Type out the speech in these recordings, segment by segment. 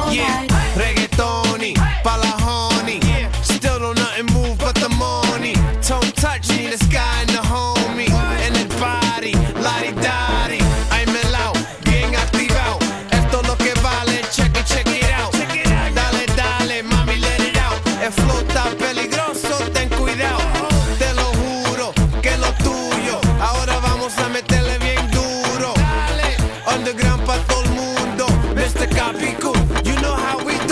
Yeah, reggaetoni, pa' la honey. Still don't nothing move but the money. Don't touch me, the sky and the homie. En el party, lari-dari. Ay, melao, bien activado. Esto es lo que vale, check it out. Dale, dale, mami, let it out. El flow está peligroso, ten cuidado. Te lo juro, que lo tuyo. Ahora vamos a meterle bien duro. Underground pa' todo el mundo. Mr. Capicu, you know how we do.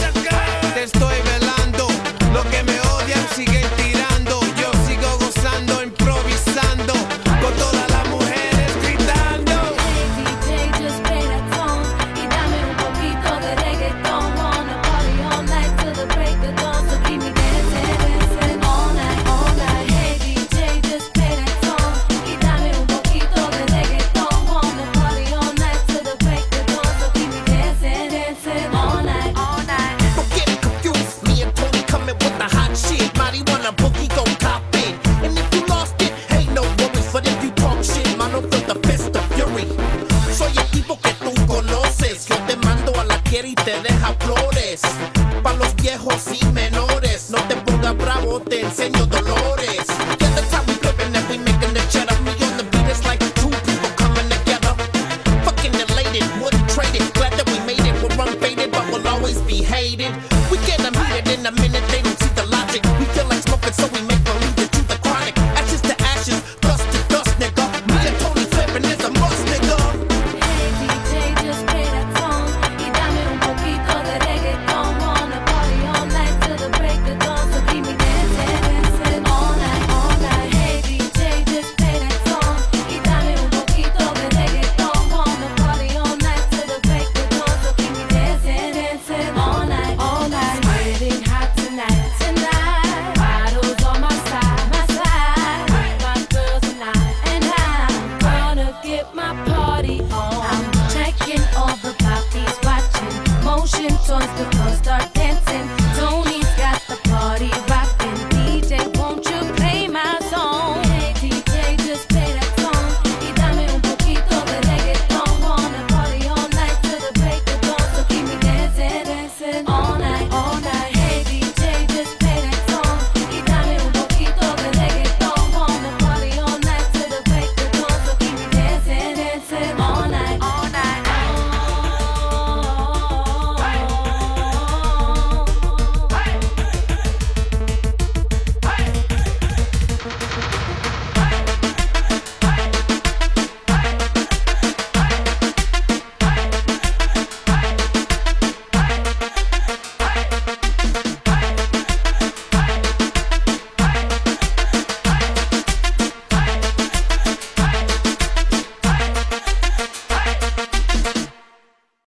Te estoy velando. Los que me odian siguen tirando. Yo sigo gozando, improvisando. Con todas las mujeres gritando. Hey DJ, just play that song y dame un poquito de reggaeton. Wanna party all night till the break of dawn, so keep me dancing, dancing all night, all night. Hey DJ, just play that song y dame un poquito de reggaeton. Wanna party all night till the break of dawn, so keep me dancing, dancing all night, all night. Don't get it confused, me and Tony coming with the hot shit. Marijuana boogie gon' cop it. And if you lost it, hey, no worries. But if you talk shit, mano, feel the fist of fury. Soy el tipo que tú conoces. Yo te mando a la quiera y te deja flores. Pa' los viejos y menores, no te pongas bravo, te enseño dolores. Yeah, that's how we living and we making the cheddar. Me on the beat, it's like two people coming together. Fucking elated, wouldn't trade it. Glad that we made it. We're unfaded, but we'll always be hated. We get them heated in a minute, they don't see the logic. We feel like smoking, so we make believe that you the chronic. Ashes to ashes, dust to dust, nigga. Me and Tony flipping is a must, nigga. Hey DJ, just play that song y dame un poquito de reggaeton. Wanna party all night till the break of dawn, so keep me dancing, dancing all night, all night. Hey DJ, just play that song y dame un poquito de reggaeton. Wanna party all night till the break of dawn, so keep me dancing, dancing all night, all night. It's getting hot tonight, tonight. Bottles on my side, my side. My girls and I'm gonna get my party on. I'm checking all the poppies, watching motion towards the